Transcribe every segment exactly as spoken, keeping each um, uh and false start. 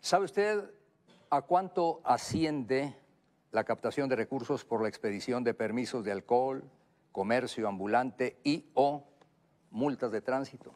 ¿Sabe usted a cuánto asciende la captación de recursos por la expedición de permisos de alcohol, comercio ambulante y o multas de tránsito?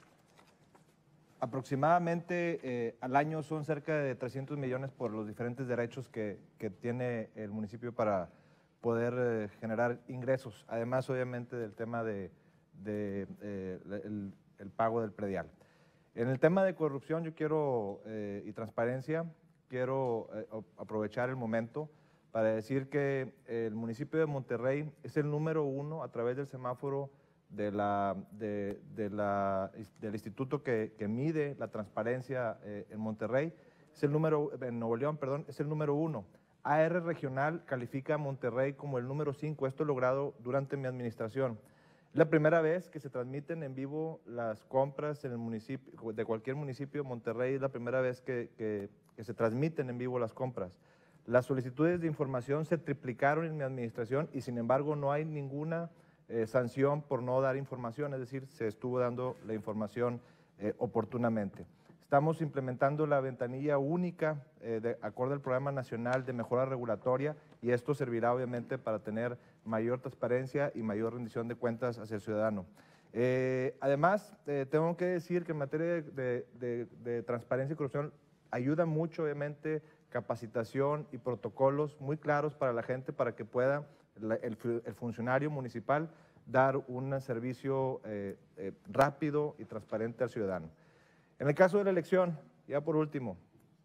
Aproximadamente eh, al año son cerca de trescientos millones por los diferentes derechos que, que tiene el municipio para poder eh, generar ingresos, además obviamente del tema de, de eh, el, el pago del predial. En el tema de corrupción yo quiero, eh, y transparencia, quiero eh, aprovechar el momento para decir que el municipio de Monterrey es el número uno a través del semáforo de la, de, de la, del instituto que, que mide la transparencia eh, en Monterrey, es el número, en Nuevo León, perdón, es el número uno. A R Regional califica a Monterrey como el número cinco, esto logrado durante mi administración. Es la primera vez que se transmiten en vivo las compras en el municipio, de cualquier municipio de Monterrey, es la primera vez que, que, que se transmiten en vivo las compras. Las solicitudes de información se triplicaron en mi administración y sin embargo no hay ninguna Eh, sanción por no dar información, es decir, se estuvo dando la información eh, oportunamente. Estamos implementando la ventanilla única eh, de acuerdo al Programa Nacional de Mejora Regulatoria y esto servirá obviamente para tener mayor transparencia y mayor rendición de cuentas hacia el ciudadano. Eh, además, eh, tengo que decir que en materia de, de, de transparencia y corrupción ayuda mucho obviamente capacitación y protocolos muy claros para la gente para que pueda La, el, el funcionario municipal dar un servicio eh, eh, rápido y transparente al ciudadano. En el caso de la elección, ya por último,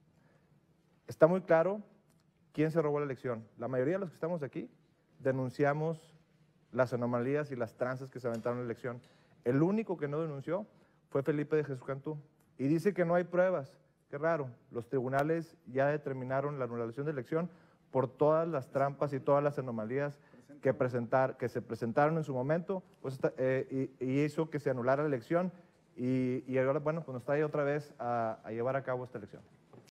está muy claro quién se robó la elección. La mayoría de los que estamos aquí denunciamos las anomalías y las tranzas que se aventaron en la elección. El único que no denunció fue Felipe de Jesús Cantú y dice que no hay pruebas. Qué raro, los tribunales ya determinaron la anulación de elección por todas las trampas y todas las anomalías que, presentar, que se presentaron en su momento, pues, eh, y, y hizo que se anulara la elección y, y ahora, bueno, pues nos trae otra vez a, a llevar a cabo esta elección.